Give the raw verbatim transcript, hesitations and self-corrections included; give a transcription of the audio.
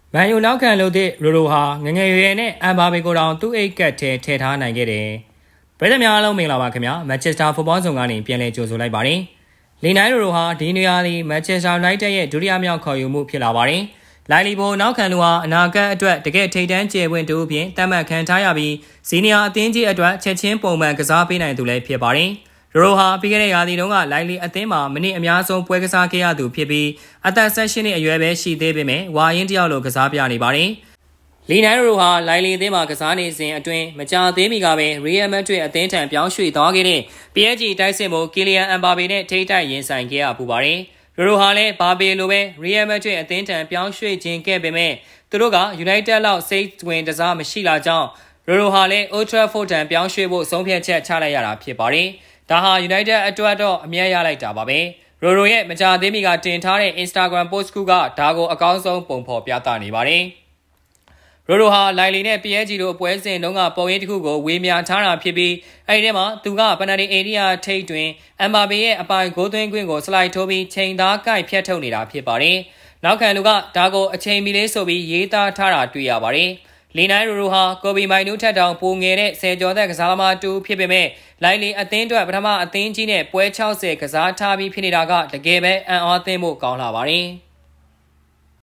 မန်ယူနောက်ခံလို့တဲ့ရိုရိုဟာငငယ်ရွယ်နဲ့အမ်ဘာဘေကိုတောင်သူ့အိတ်ကတ်ထဲထည့်ထားနိုင်ခဲ့တယ်။ပြည်သူများအားလုံးမင်္ဂလာပါခင်ဗျာ။မန်ချက်စတာဖုတ်ဘောဆောင်ကနေပြန်လည်ကြိုဆိုလိုက်ပါတယ်။လီနိုင်းရိုရိုဟာဒီနေရာလေးမန်ချက်စတာယူနိုက်တက်ရဲ့ဒုတိယမြောက်ခေါ်ယူမှုဖြစ်လာပါတယ်။လိုင်လီဘိုနောက်ခံလူဟာအနာဂတ်အတွက်တကယ်ထိပ်တန်းကျယ်ဝင့်တူအပြင်တတ်မှတ်ခံထားရပြီးဇီနီယာအသင်းကြီးအတွက်ချက်ချင်းပုံမှန်ကစားပေးနိုင်သူလည်းဖြစ်ပါတယ်။ရိုရိုဟာပြီးခဲ့တဲ့ရာသီတုန်းကလိုင်လီအသင်းမှာမိနစ်အများဆုံးပွဲကစားခဲ့ရသူဖြစ်ပြီးအသက်၁၈နှစ်အရွယ်ပဲရှိသေးပေမဲ့ဝါရင်တယောက်လိုကစားပြနေပါတယ်။လီနိုင်းရိုရိုဟာလိုင်လီအသင်းမှာကစားနေစဉ်အတွင်းမကြာသေးမီကပဲရီယယ်မက်ဒရစ်အသင်းထံပြောင်းရွှေ့သွားခဲ့တဲ့ ပီ အက်ချ် ဂျီ တိုက်စစ်မှုကီလီယန်အမ်ဘာပေနဲ့ထိပ်တိုက်ရင်ဆိုင်ခဲ့ရပူပါတယ်။ရိုရိုဟာလည်းဘာပေလိုပဲရီယယ်မက်ဒရစ်အသင်းထံပြောင်းရွှေ့ခြင်းခဲ့ပေမဲ့သူတို့ကယူနိုက်တက်လောက်စိတ်ဝင်တစားမရှိလာကြောင်းရိုရိုဟာလည်း Old Trafford ထံပြောင်းရွှေ့ဖို့ဆုံးဖြတ်ချက်ချလိုက်ရတာဖြစ်ပါတယ်။ဒါဟာ United အတွက်တော့အမြတ်ရလိုက်တာပါပဲ။ရိုရိုရဲ့မကြာသေးမီကတင်ထားတဲ့ Instagram post ကဒါကိုအကောင်းဆုံးပုံဖော်ပြသနေပါတယ်။ရိုရိုဟာလိုင်လီနဲ့ ပီ အက်ချ် ဂျီ တို့အပွဲစဉ်တုန်းကပုံရိပ်တစ်ခုကိုဝေမျှထားတာဖြစ်ပြီးအဲဒီထဲမှာသူကပနယ်တီအေရီယာထိပ်တွင်အမ်ဘာပေရဲ့အပိုင်ဂိုးသွင်းခွင့်ကိုစလိုက်ထိုးပြီးချိန်သားကိုက်ဖြတ်ထုတ်နေတာဖြစ်ပါတယ်။နောက်ခံလူကဒါကိုအချိန်မီလေးဆိုပြီးရေးသားထားတာတွေ့ရပါတယ်။လီနိုင်းရိုရိုဟာကိုဘီမိုင်နူးထက်တောင်ပိုငယ်တဲ့ဆယ်ကျော်သက်ကစားသမားတူဖြစ်ပေမဲ့လိုင်လီအသင်းအတွက်ပထမအသင်းကြီးနဲ့ပွဲ၆၀ကစားထားပြီးဖြစ်နေတာကတကယ်ပဲအံ့အားသင့်ဖို့ကောင်းလာပါတယ်။